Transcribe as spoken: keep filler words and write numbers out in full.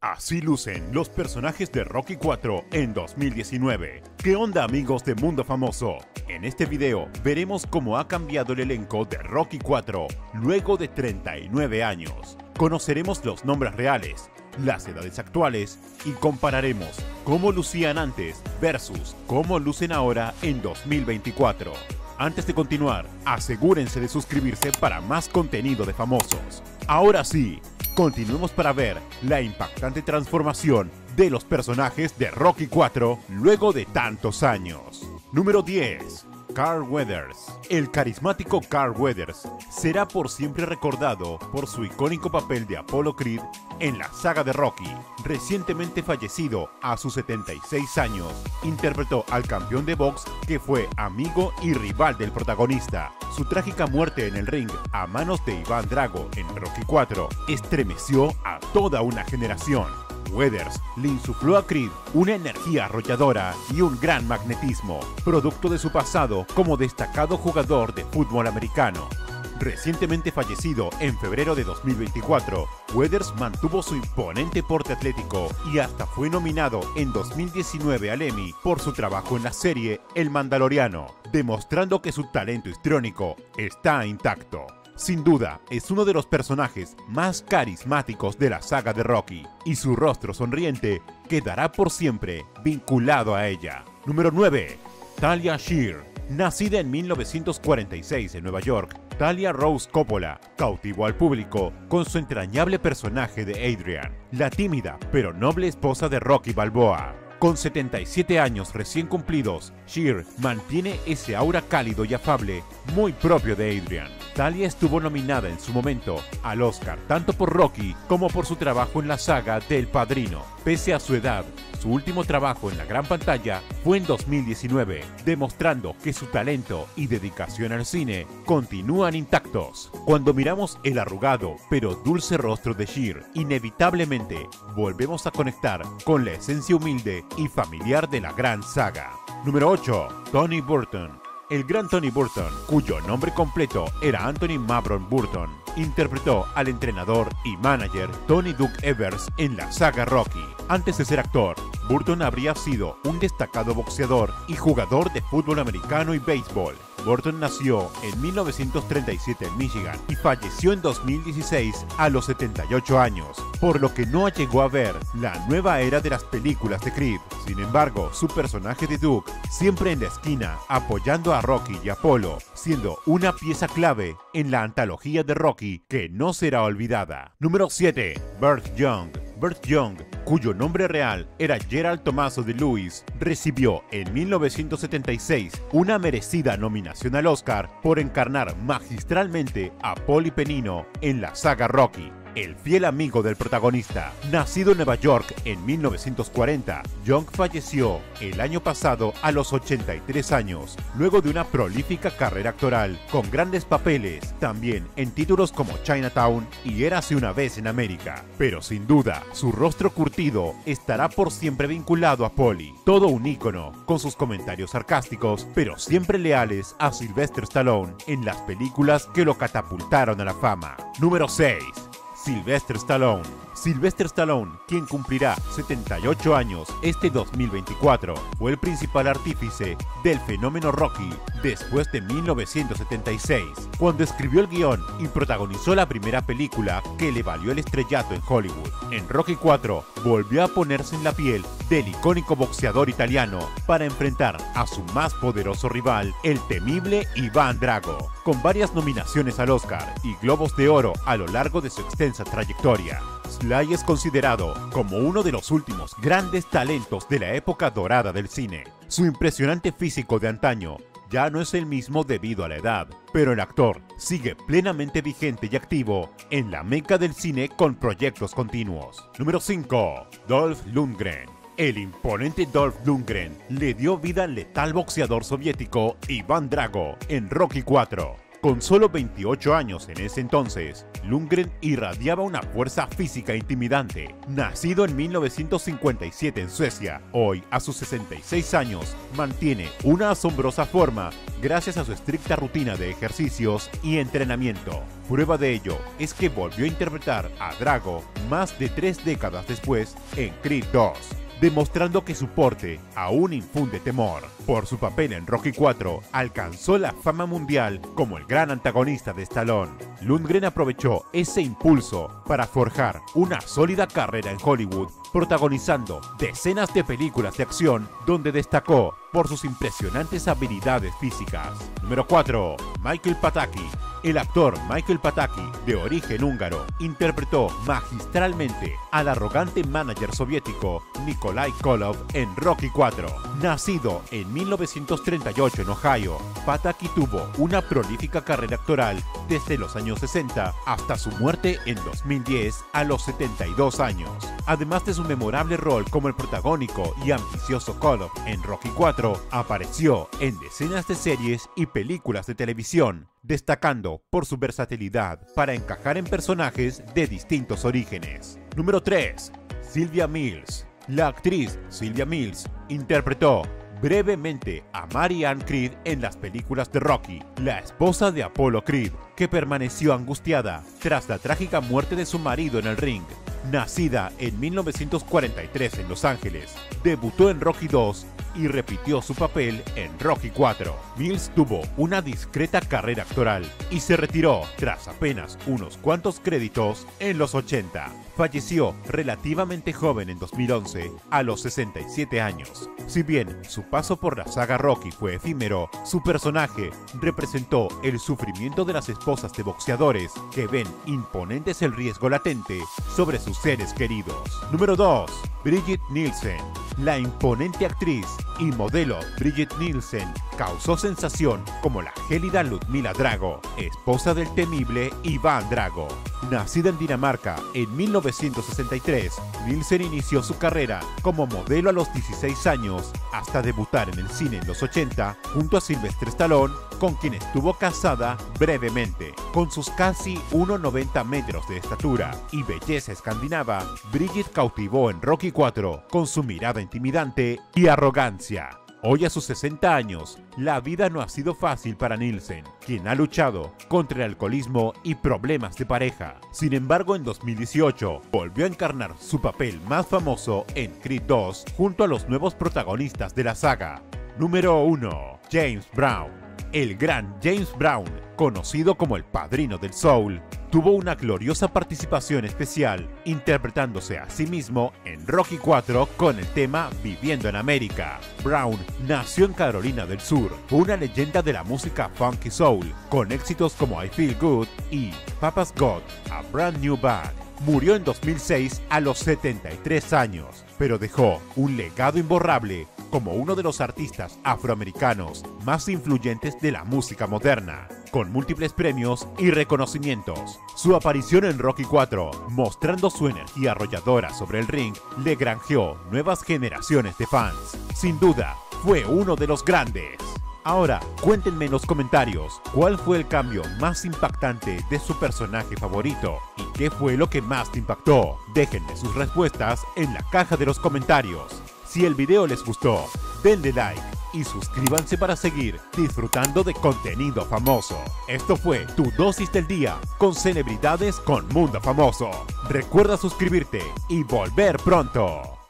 Así lucen los personajes de Rocky cuatro en dos mil diecinueve. ¿Qué onda, amigos de Mundo Famoso? En este video veremos cómo ha cambiado el elenco de Rocky cuatro luego de treinta y nueve años. Conoceremos los nombres reales, las edades actuales y compararemos cómo lucían antes versus cómo lucen ahora en dos mil veinticuatro. Antes de continuar, asegúrense de suscribirse para más contenido de famosos. Ahora sí, continuemos para ver la impactante transformación de los personajes de Rocky cuatro luego de tantos años. Número diez. Carl Weathers. El carismático Carl Weathers será por siempre recordado por su icónico papel de Apollo Creed en la saga de Rocky. Recientemente fallecido a sus setenta y seis años, interpretó al campeón de box que fue amigo y rival del protagonista. Su trágica muerte en el ring a manos de Iván Drago en Rocky cuatro estremeció a toda una generación. Weathers le insufló a Creed una energía arrolladora y un gran magnetismo, producto de su pasado como destacado jugador de fútbol americano. Recientemente fallecido en febrero de dos mil veinticuatro, Weathers mantuvo su imponente porte atlético y hasta fue nominado en dos mil diecinueve al Emmy por su trabajo en la serie El Mandaloriano, demostrando que su talento histriónico está intacto. Sin duda, es uno de los personajes más carismáticos de la saga de Rocky, y su rostro sonriente quedará por siempre vinculado a ella. Número nueve. Talia Shire. Nacida en mil novecientos cuarenta y seis en Nueva York, Talia Rose Coppola cautivó al público con su entrañable personaje de Adrian, la tímida pero noble esposa de Rocky Balboa. Con setenta y siete años recién cumplidos, Shire mantiene ese aura cálido y afable muy propio de Adrian. Talia estuvo nominada en su momento al Oscar tanto por Rocky como por su trabajo en la saga de El Padrino. Pese a su edad, su último trabajo en la gran pantalla fue en dos mil diecinueve, demostrando que su talento y dedicación al cine continúan intactos. Cuando miramos el arrugado pero dulce rostro de Shire, inevitablemente volvemos a conectar con la esencia humilde y familiar de la gran saga. Número ocho. Tony Burton. El gran Tony Burton, cuyo nombre completo era Anthony Mabron Burton, interpretó al entrenador y manager Tony Duke Evers en la saga Rocky. Antes de ser actor, Burton habría sido un destacado boxeador y jugador de fútbol americano y béisbol. Burton nació en mil novecientos treinta y siete en Michigan y falleció en dos mil dieciséis a los setenta y ocho años, por lo que no llegó a ver la nueva era de las películas de Creed. Sin embargo, su personaje de Duke, siempre en la esquina apoyando a Rocky y Apollo, siendo una pieza clave en la antología de Rocky que no será olvidada. Número siete. Burt Young. Burt Young, cuyo nombre real era Gerald Tommaso de Lewis, recibió en mil novecientos setenta y seis una merecida nominación al Oscar por encarnar magistralmente a Paulie Pennino en la saga Rocky. El fiel amigo del protagonista. Nacido en Nueva York en mil novecientos cuarenta, Young falleció el año pasado a los ochenta y tres años, luego de una prolífica carrera actoral con grandes papeles, también en títulos como Chinatown y Érase una vez en América. Pero sin duda, su rostro curtido estará por siempre vinculado a Paulie, todo un ícono, con sus comentarios sarcásticos, pero siempre leales a Sylvester Stallone en las películas que lo catapultaron a la fama. Número seis. Sylvester Stallone. Sylvester Stallone, quien cumplirá setenta y ocho años este dos mil veinticuatro, fue el principal artífice del fenómeno Rocky después de mil novecientos setenta y seis, cuando escribió el guión y protagonizó la primera película que le valió el estrellato en Hollywood. En Rocky cuatro volvió a ponerse en la piel del icónico boxeador italiano para enfrentar a su más poderoso rival, el temible Iván Drago, con varias nominaciones al Oscar y Globos de Oro a lo largo de su extensa trayectoria. Sly es considerado como uno de los últimos grandes talentos de la época dorada del cine. Su impresionante físico de antaño ya no es el mismo debido a la edad, pero el actor sigue plenamente vigente y activo en la meca del cine con proyectos continuos. Número cinco. Dolph Lundgren. El imponente Dolph Lundgren le dio vida al letal boxeador soviético Iván Drago en Rocky cuatro. Con solo veintiocho años en ese entonces, Lundgren irradiaba una fuerza física intimidante. Nacido en mil novecientos cincuenta y siete en Suecia, hoy a sus sesenta y seis años mantiene una asombrosa forma gracias a su estricta rutina de ejercicios y entrenamiento. Prueba de ello es que volvió a interpretar a Drago más de tres décadas después en Creed dos. Demostrando que su porte aún infunde temor. Por su papel en Rocky cuatro, alcanzó la fama mundial como el gran antagonista de Stallone. Lundgren aprovechó ese impulso para forjar una sólida carrera en Hollywood, protagonizando decenas de películas de acción donde destacó por sus impresionantes habilidades físicas. Número cuatro. Michael Pataki. El actor Michael Pataki, de origen húngaro, interpretó magistralmente al arrogante manager soviético Nikolai Koloff en Rocky cuatro. Nacido en mil novecientos treinta y ocho en Ohio, Pataki tuvo una prolífica carrera actoral desde los años sesenta hasta su muerte en dos mil diez a los setenta y dos años. Además de su memorable rol como el protagónico y ambicioso Koloff en Rocky cuatro, apareció en decenas de series y películas de televisión, destacando por su versatilidad para encajar en personajes de distintos orígenes. Número tres. Sylvia Mills. La actriz Sylvia Mills interpretó brevemente a Mary Ann Creed en las películas de Rocky, la esposa de Apollo Creed, que permaneció angustiada tras la trágica muerte de su marido en el ring. Nacida en mil novecientos cuarenta y tres en Los Ángeles, debutó en Rocky dos y repitió su papel en Rocky cuatro. Mills tuvo una discreta carrera actoral y se retiró tras apenas unos cuantos créditos en los ochenta. Falleció relativamente joven en dos mil once, a los sesenta y siete años. Si bien su paso por la saga Rocky fue efímero, su personaje representó el sufrimiento de las esposas de boxeadores que ven imponentes el riesgo latente sobre sus seres queridos. Número dos. Brigitte Nielsen. La imponente actriz y modelo Brigitte Nielsen causó sensación como la gélida Ludmila Drago, esposa del temible Iván Drago. Nacida en Dinamarca en mil novecientos sesenta y tres, Nielsen inició su carrera como modelo a los dieciséis años hasta debutar en el cine en los ochenta junto a Sylvester Stallone, con quien estuvo casada brevemente. Con sus casi uno noventa metros de estatura y belleza escandinava, Brigitte cautivó en Rocky cuatro con su mirada intimidante y arrogancia. Hoy a sus sesenta años, la vida no ha sido fácil para Nielsen, quien ha luchado contra el alcoholismo y problemas de pareja. Sin embargo, en dos mil dieciocho, volvió a encarnar su papel más famoso en Creed dos junto a los nuevos protagonistas de la saga. Número uno. James Brown. El gran James Brown, conocido como el Padrino del Soul, tuvo una gloriosa participación especial interpretándose a sí mismo en Rocky cuatro con el tema Viviendo en América. Brown nació en Carolina del Sur, fue una leyenda de la música funky soul, con éxitos como I Feel Good y Papa's Got a Brand New Bag. Murió en dos mil seis a los setenta y tres años, pero dejó un legado imborrable como uno de los artistas afroamericanos más influyentes de la música moderna, con múltiples premios y reconocimientos. Su aparición en Rocky cuatro, mostrando su energía arrolladora sobre el ring, le granjeó nuevas generaciones de fans. Sin duda, fue uno de los grandes. Ahora, cuéntenme en los comentarios cuál fue el cambio más impactante de su personaje favorito y qué fue lo que más te impactó. Déjenme sus respuestas en la caja de los comentarios. Si el video les gustó, denle like y suscríbanse para seguir disfrutando de contenido famoso. Esto fue tu dosis del día con celebridades con Mundo Famoso. Recuerda suscribirte y volver pronto.